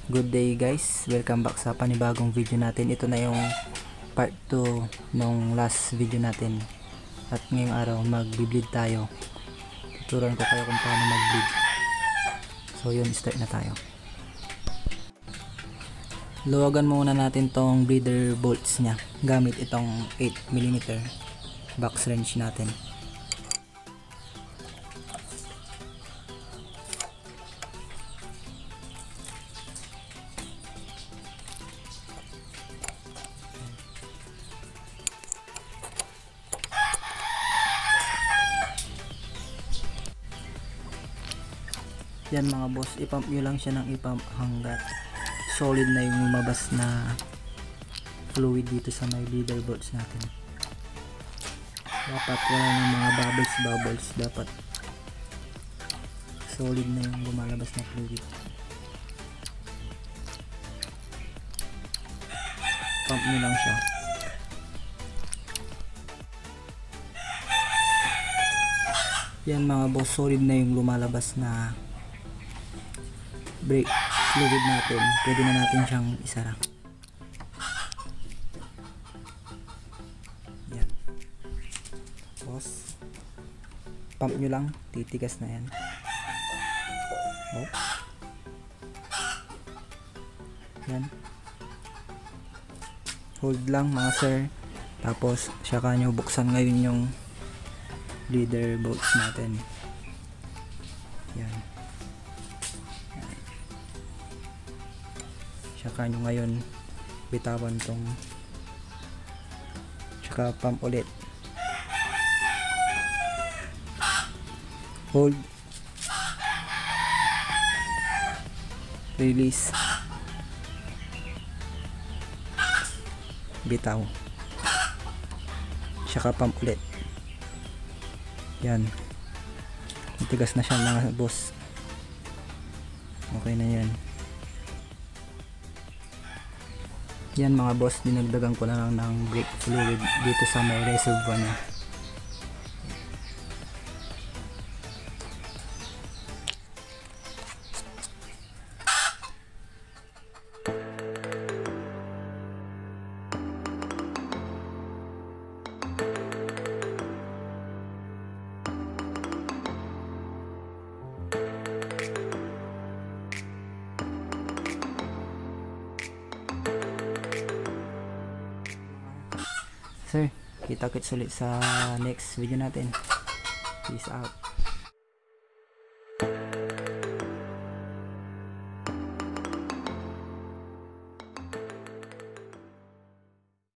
Good day guys, welcome back sa panibagong video natin. Ito na yung part 2 nung last video natin. At ngayong araw mag-bleed tayo. Tuturuan ko kayo kung paano mag-bleed. So yun, start na tayo. Luwagan muna natin tong bleeder bolts nya gamit itong 8mm box wrench natin. Yan mga boss, ipump nyo lang siya ng ipump hanggat solid na yung lumabas na fluid dito sa may bleeder bolts natin. Dapat wala ng mga bubbles, dapat solid na yung lumalabas na fluid. Pump nyo lang siya. Yan mga boss, solid na yung lumalabas na brake fluid natin. Pwede na natin siyang isara. Yan. Boss, pump nyo lang, titigas na yan. Oh. Yan. Hold lang mga sir. Tapos saka nyo buksan ngayon yung bleeder bolts natin. Yan. Saka nyo ngayon bitawan tong, saka pump ulit. Hold, release, bitaw, saka pump ulit. Yan, matigas na siya mga boss. Okay na yan. Yan mga boss, dinagdagan ko na lang ng brake fluid dito sa may reservoir niya. Sir, kita-kits ulit sa next video natin. Peace out.